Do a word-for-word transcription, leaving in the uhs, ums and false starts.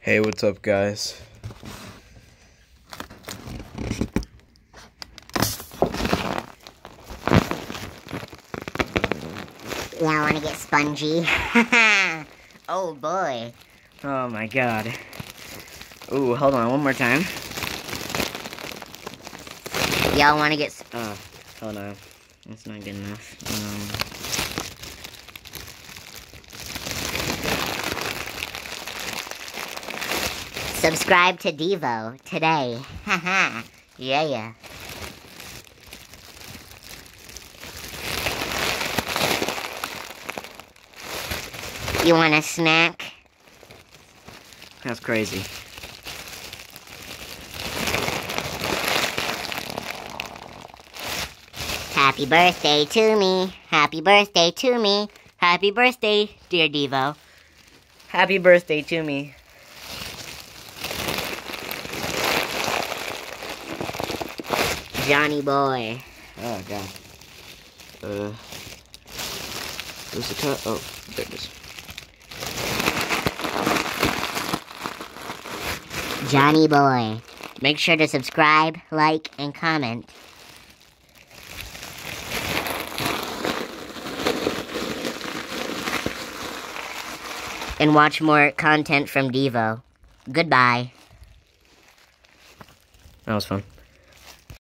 Hey, what's up, guys? Y'all wanna get spongy? Oh boy. Oh my god. Ooh, hold on, one more time. Y'all wanna get... Sp Oh, hold on. That's not good enough. Um... Subscribe to Devo today. Haha. Yeah, yeah. You want a snack? That's crazy. Happy birthday to me. Happy birthday to me. Happy birthday, dear Devo. Happy birthday to me. Johnny boy. Oh god. Uh... Where's the cut? Oh, there it is. Johnny boy. Make sure to subscribe, like, and comment. And watch more content from Devo. Goodbye. That was fun.